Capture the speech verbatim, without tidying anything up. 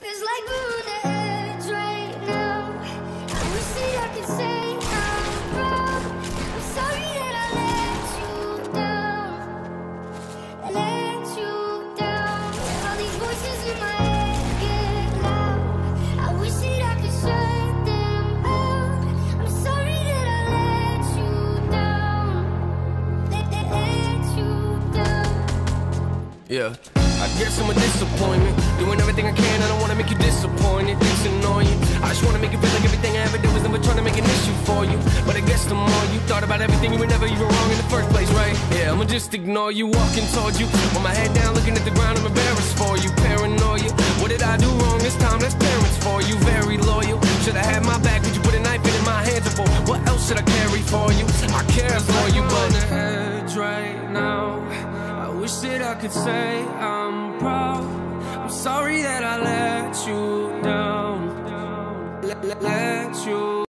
Feels like we're on the edge right now. I wish that I could say I'm proud. I'm sorry that I let you down, let you down. All these voices in my head get loud. I wish that I could shut them out. I'm sorry that I let you down, let, let, let you down. Yeah, I guess I'm a disappointment. Doing everything I can, I don't wanna make you disappointed. It's annoying. I just wanna make it feel like everything I ever did was never trying to make an issue for you. But I guess the more you thought about everything, you were never even wrong in the first place, right? Yeah, I'ma just ignore you, walking towards you with my head down, looking at the ground. I'm embarrassed for you, paranoia. What did I do wrong this time? That's parents for you, very loyal. Should I have my back? Would you put a knife in my hands? For what else should I carry for you? I care for you, but on the edge right now. I wish that I could say I'm proud. I'm sorry that I let you down, let, let, let you